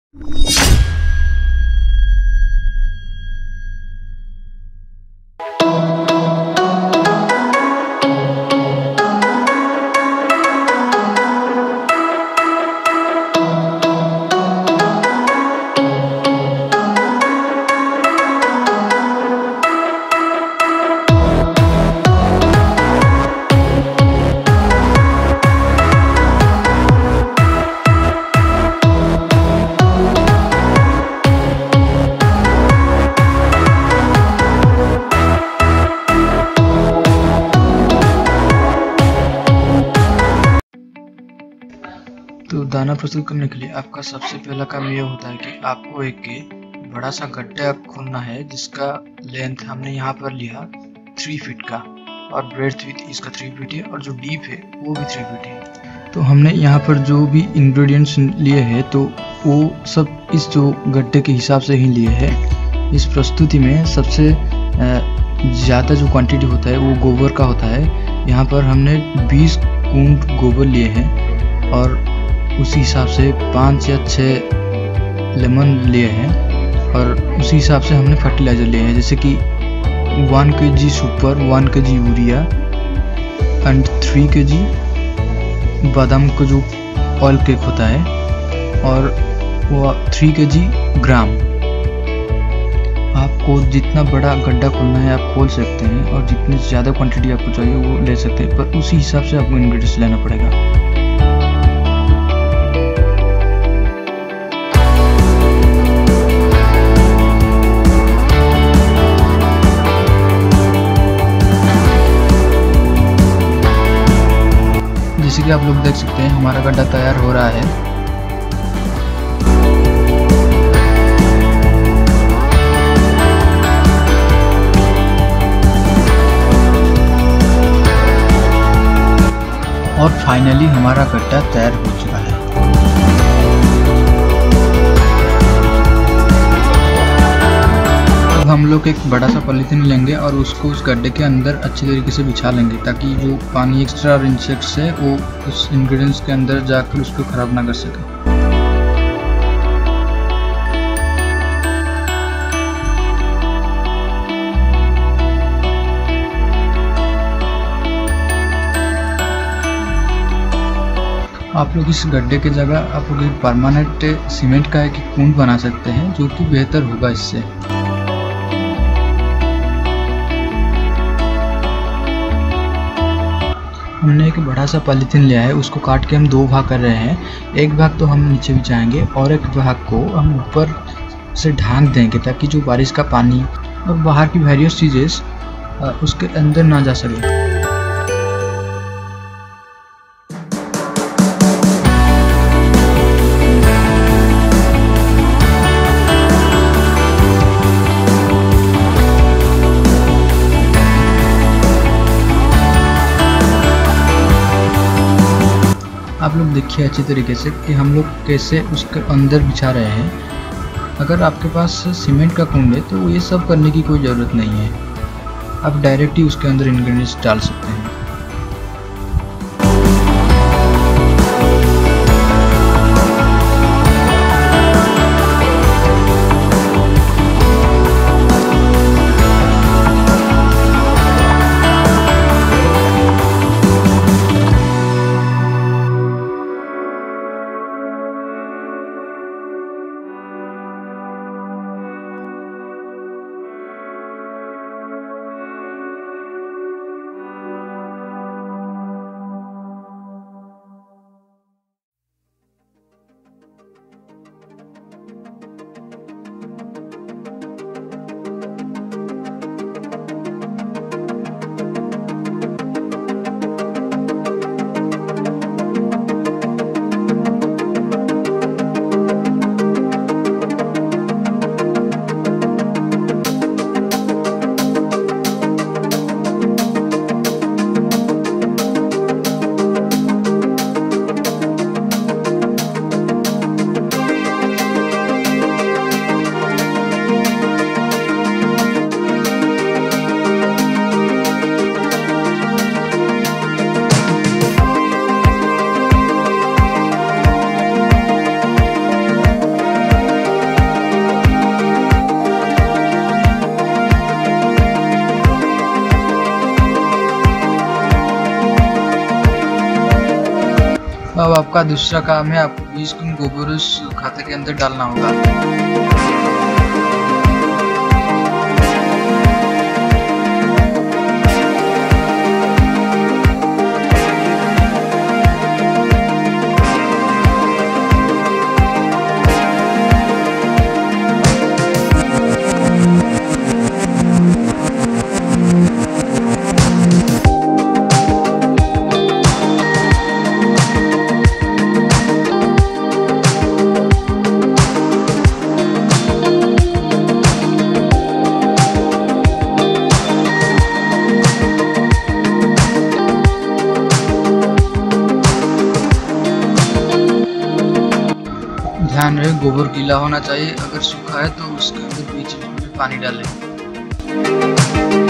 तो दाना प्रस्तुत करने के लिए आपका सबसे पहला काम ये होता है कि आपको एक बड़ा सा गड्ढा खोदना है, जिसका लेंथ हमने यहाँ पर लिया 3 फीट का और ब्रेड्थ भी इसका 3 फीट है और जो डीप है वो भी 3 फीट है। तो हमने यहाँ पर जो भी इंग्रेडिएंट्स लिए हैं तो वो सब इस जो गड्ढे के हिसाब से ही लिए हैं। इस प्रस्तुति में सबसे ज़्यादा जो क्वांटिटी होता है वो गोबर का होता है। यहाँ पर हमने 20 कूंड गोबर लिए हैं और उसी हिसाब से 5 या 6 लेमन लिए हैं और उसी हिसाब से हमने फर्टिलाइज़र लिए हैं, जैसे कि 1 kg super, 1 kg urea and 3 kg बादाम का जो ऑयल केक होता है और वो 3 kg ग्राम। आपको जितना बड़ा गड्ढा खोलना है आप खोल सकते हैं और जितनी ज़्यादा क्वांटिटी आपको चाहिए वो ले सकते हैं, पर उसी हिसाब से आपको इंग्रेडिएंट्स लेना पड़ेगा। जैसे कि आप लोग देख सकते हैं हमारा गड्ढा तैयार हो रहा है। और फाइनली हमारा गड्ढा तैयार हो चुका है। अब हम लोग एक बड़ा सा पॉलीथीन लेंगे और उसको उस गड्ढे के अंदर अच्छी तरीके से बिछा लेंगे, ताकि जो पानी एक्स्ट्रा और इंसेक्ट्स है वो उस इंग्रेडिएंट्स के अंदर जाकर उसको खराब ना कर सके। आप लोग इस गड्ढे के जगह आप लोग परमानेंट सीमेंट का एक कुंड बना सकते हैं, जो कि बेहतर होगा इससे। हमने एक बड़ा सा पॉलीथीन लिया है, उसको काट के हम 2 भाग कर रहे हैं। एक भाग तो हम नीचे बिछाएंगे और एक भाग को हम ऊपर से ढांक देंगे, ताकि जो बारिश का पानी और बाहर की वेरियस चीज़ें उसके अंदर ना जा सके। आप लोग देखिए अच्छी तरीके से कि हम लोग कैसे उसके अंदर बिछा रहे हैं। अगर आपके पास सीमेंट का कुंड है तो ये सब करने की कोई ज़रूरत नहीं है, आप डायरेक्ट ही उसके अंदर इंग्रेडिएंट्स डाल सकते हैं। अब आपका दूसरा काम है, आपको 20 गुण गोबर उस खाते के अंदर डालना होगा। ध्यान रहे गोबर गीला होना चाहिए, अगर सूखा है तो उसके अंदर बीच में पानी डालें।